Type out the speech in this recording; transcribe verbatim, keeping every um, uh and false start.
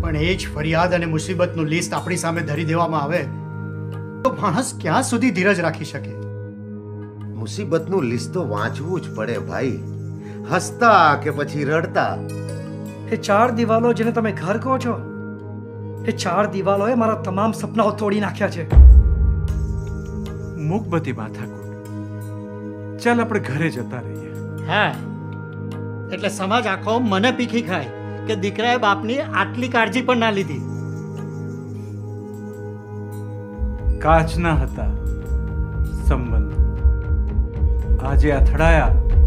પણ એ જ ફરિયાદ અને મુસીબતનું લિસ્ટ આપણી સામે ધરી દેવામાં આવે તો માણસ ક્યાં સુધી ધીરજ રાખી શકે? મુસીબતનું લિસ્ટ તો વાંચવું જ પડે ભાઈ, હસતા કે પછી રડતા. એ ચાર દિવાલો જેને તમે ઘર કહો છો, એ ચાર દિવાલોએ મારા તમામ સપનાઓ તોડી નાખ્યા છે. મૂક બધી માથાકૂટ, ચાલ આપણે ઘરે જતા રહીએ. હા, એટલે સમાજ આખો મને પીખી ખાય કે દીકરાએ બાપની આટલી કાળજી પણ ના લીધી. કાચના હતા સંબંધ, આજે અથડાયા